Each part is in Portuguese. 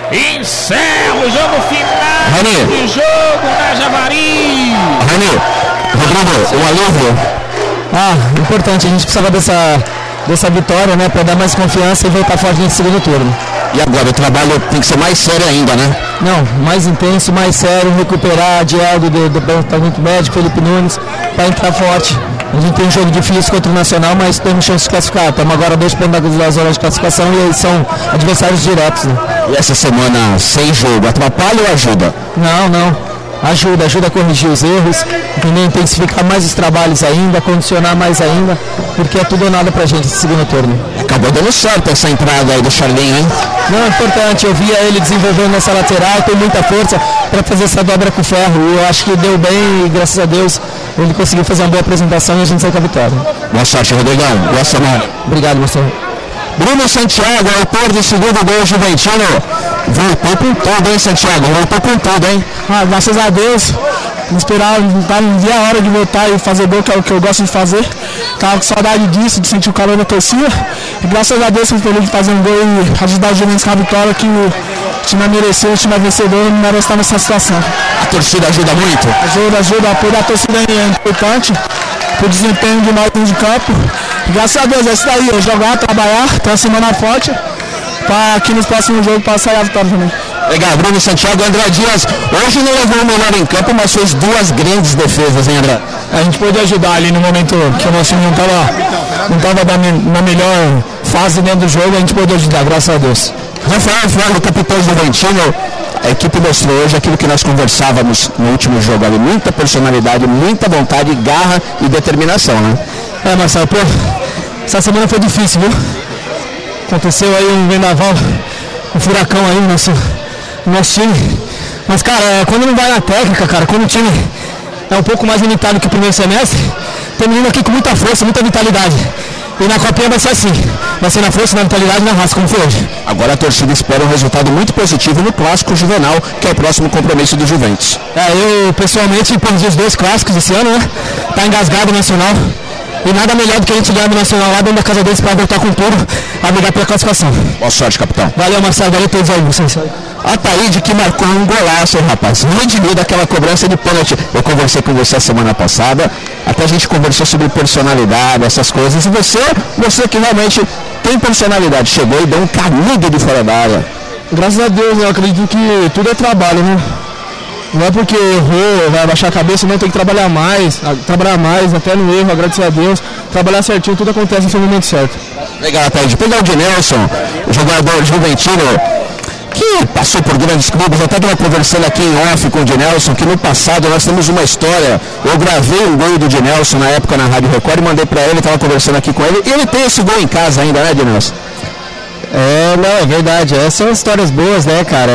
encerra o jogo final de jogo na Javari. Rodrigo, o alívio. Importante, a gente precisava dessa vitória, né, para dar mais confiança e voltar forte no segundo turno. E agora o trabalho tem que ser mais sério ainda, né? Não, mais intenso, mais sério, recuperar Dialdo do departamento médico, Felipe Nunes, para entrar forte. A gente tem um jogo difícil contra o Nacional, mas temos chance de classificar. Estamos agora 2 pontos da zona de classificação e eles são adversários diretos, né? E essa semana sem jogo, atrapalha ou ajuda? Não. Ajuda a corrigir os erros, entendeu? Intensificar mais os trabalhos ainda, condicionar mais ainda, porque é tudo ou nada pra gente esse segundo turno. Acabou dando certo essa entrada aí do Charlinho, hein? Não, é importante, eu via ele desenvolvendo nessa lateral, tem muita força para fazer essa dobra com o ferro, e eu acho que deu bem e graças a Deus ele conseguiu fazer uma boa apresentação e a gente saiu com a vitória. Boa sorte, Rodrigão. Boa semana. Obrigado, Marcelo. Bruno Santiago, autor do segundo gol Juventino, voltou com tudo, hein, Santiago? Voltou com tudo, hein? Graças a Deus, não via a hora de voltar e fazer gol, que é o que eu gosto de fazer. Tava com saudade disso, de sentir o calor da torcida. E graças a Deus, fui feliz de fazer um gol e ajudar o Juventus com a vitória, que o time mereceu, o time é vencedor e merece estar nessa situação. A torcida ajuda muito? Ajuda, o apoio da torcida é importante para o desempenho de nós dentro de campo. E graças a Deus, é isso daí, é jogar, trabalhar, ter uma semana forte, para aqui nos próximos jogos para sair a vitória também. Legal, Bruno Santiago. André Dias, hoje não levou o melhor em campo, mas fez 2 grandes defesas, hein, André? A gente pôde ajudar ali no momento que o nosso time não estava na melhor fase dentro do jogo, a gente pôde ajudar, graças a Deus. Rafael Ferro, capitão Juventino, a equipe mostrou hoje aquilo que nós conversávamos no último jogo ali, muita personalidade, muita vontade, garra e determinação, né? Marcelo, essa semana foi difícil, viu? Aconteceu aí um vendaval, um furacão aí no nosso time. Mas, cara, quando não vai na técnica, cara, quando o time é um pouco mais limitado que o primeiro semestre, terminando aqui com muita força, muita vitalidade. E na Copinha vai ser assim, vai ser na força, na vitalidade e na raça, como foi hoje. Agora a torcida espera um resultado muito positivo no Clássico Juvenal, que é o próximo compromisso do Juventus. Eu pessoalmente perdi os 2 clássicos esse ano, né? Tá engasgado o Nacional. E nada melhor do que a gente ganhar do Nacional lá dentro da casa deles para voltar com tudo, a brigar pela classificação. Boa sorte, capitão. Valeu, Marcelo, valeu a todos aí, vocês. Ataíde que marcou um golaço, rapaz. Redimiu daquela cobrança de pênalti. Eu conversei com você a semana passada, até a gente conversou sobre personalidade, essas coisas. E você que realmente tem personalidade, chegou e deu um canudo de fora da área. Graças a Deus, eu acredito que tudo é trabalho, né? Não é porque errou, vai abaixar a cabeça, não, tem que trabalhar mais até no erro, agradecer a Deus, trabalhar certinho, tudo acontece no seu momento certo. Legal, Ataíde. Pegar o Dinelson, o jogador juventino, que passou por grandes clubes, até estava conversando aqui em off com o Dinelson, que no passado nós temos uma história. Eu gravei um gol do Dinelson na época na Rádio Record e mandei para ele, estava conversando aqui com ele, e ele tem esse gol em casa ainda, né, Dinelson? É verdade, essas são histórias boas, né, cara?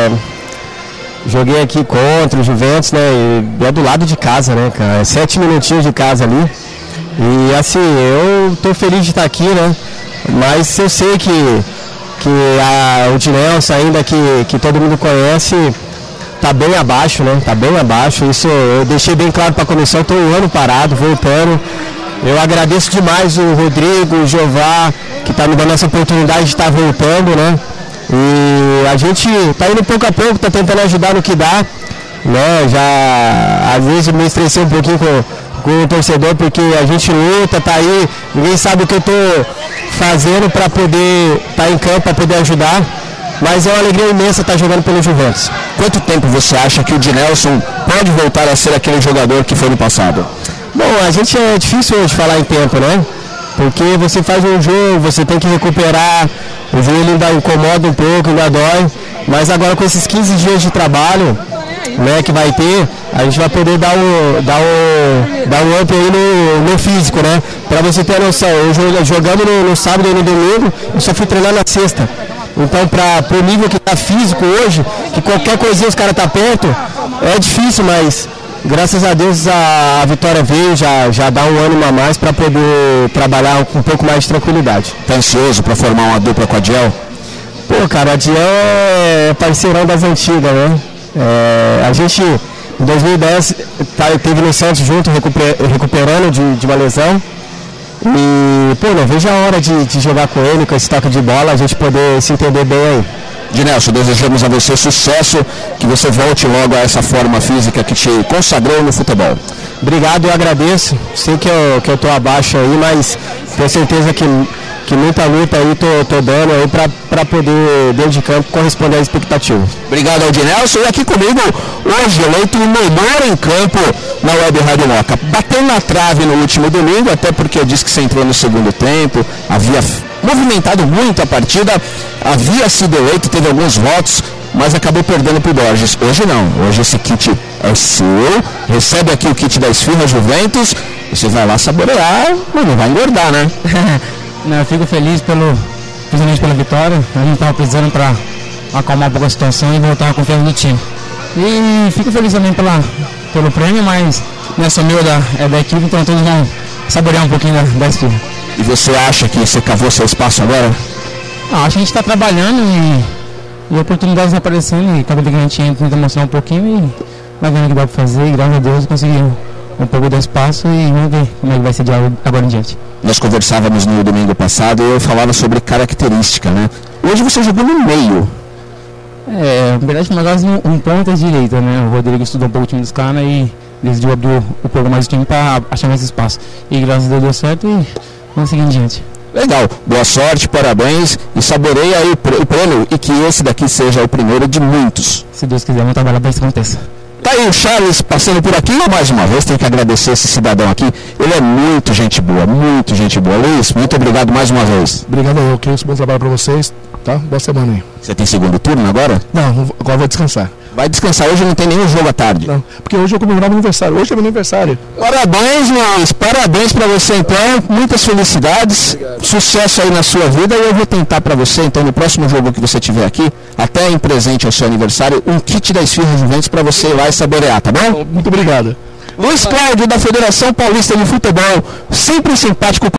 Joguei aqui contra o Juventus, né, e é do lado de casa, né, cara, 7 minutinhos de casa ali, e assim, eu tô feliz de estar aqui, né, mas eu sei que o Dinelson ainda que todo mundo conhece, tá bem abaixo, né, isso eu deixei bem claro para a comissão, tô um ano parado, voltando, eu agradeço demais o Rodrigo, o Jeová, que tá me dando essa oportunidade de estar voltando, né. E a gente tá indo pouco a pouco, tá tentando ajudar no que dá, né? Já às vezes eu me estressei um pouquinho com o torcedor, porque a gente luta, tá aí, ninguém sabe o que eu tô fazendo para poder estar em campo, para poder ajudar, mas é uma alegria imensa estar jogando pelo Juventus. Quanto tempo você acha que o Dinelson pode voltar a ser aquele jogador que foi no passado? Bom, a gente é difícil hoje falar em tempo, né? Porque você faz um jogo, você tem que recuperar, o joelho ainda incomoda um pouco, ainda dói, mas agora com esses 15 dias de trabalho, né, que vai ter, a gente vai poder dar um up aí no físico, né, para você ter a noção. Eu jogando no sábado e no domingo, eu só fui treinar na sexta. Então, para o nível que está físico hoje, que qualquer coisinha os caras tá perto, é difícil, mas graças a Deus a vitória veio, já dá um ânimo a mais para poder trabalhar com um pouco mais de tranquilidade. Tá ansioso para formar uma dupla com a Diel? Pô, cara, a Diel é parceirão das antigas, né? A gente, em 2010, teve no Santos junto, recuperando de uma lesão. E, pô, não vejo a hora de jogar com ele, com esse toque de bola, a gente poder se entender bem aí. Dinelson, desejamos a você sucesso, que você volte logo a essa forma física que te consagrou no futebol. Obrigado, eu agradeço. Sei que eu tô abaixo aí, mas tenho certeza que muita luta aí tô dando aí para poder, dentro de campo, corresponder às expectativas. Obrigado ao Dinelson. E aqui comigo, hoje eleito o melhor em campo na Web Rádio Moca. Bateu na trave no último domingo, até porque disse que você entrou no segundo tempo, havia movimentado muito a partida, havia sido eleito, teve alguns votos, mas acabou perdendo para o Borges. Hoje não, hoje esse kit é seu, recebe aqui o kit da Esfirra Juventus, você vai lá saborear, mas não vai engordar, né? Não, eu fico feliz principalmente pela vitória. A gente estava precisando para acalmar um pouco a situação e voltar a confiança no time. E fico feliz também pelo prêmio, mas não é só meu, é da equipe, então todos vão saborear um pouquinho da Esfirra. E você acha que você cavou seu espaço agora? Acho que a gente está trabalhando e oportunidades aparecendo, e cada vez que a gente entra, tenta mostrar um pouquinho e vai vendo o que dá para fazer, e graças a Deus conseguimos um pouco de espaço e vamos ver como é que vai ser de agora em diante. Nós conversávamos no domingo passado e eu falava sobre característica, né? Hoje você jogou no meio. Na verdade, um ponta direita, né? O Rodrigo estudou um pouco o time dos caras e decidiu abrir um pouco mais o time para achar mais espaço. E graças a Deus deu certo e vamos seguir em diante. Legal, boa sorte, parabéns e saboreia aí o prêmio e que esse daqui seja o primeiro de muitos. Se Deus quiser, vamos trabalhar para isso aconteça. Tá aí o Charles passando por aqui, mais uma vez tenho que agradecer esse cidadão aqui, ele é muito gente boa, Luiz, muito obrigado mais uma vez. Obrigado eu, que bom trabalho para vocês, tá? Boa semana aí. Você tem segundo turno agora? Não, agora vou descansar. Vai descansar, hoje não tem nenhum jogo à tarde. Não, porque hoje eu comemorar meu aniversário, hoje é meu aniversário. Parabéns, Luiz, parabéns pra você então, muitas felicidades, obrigado. Sucesso aí na sua vida e eu vou tentar pra você então no próximo jogo que você tiver aqui, até em presente ao seu aniversário, um kit da Esfirra Juventus pra você ir lá e saborear, tá bom? Muito obrigado. Luiz Cláudio da Federação Paulista de Futebol, sempre simpático.